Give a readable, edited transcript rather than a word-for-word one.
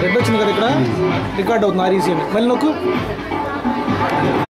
red వచ్చింది కదా ఇక్కడ రికార్డ్ అవుతుంది ఆర్ఈసీ అని మళ్ళీ నొక్కు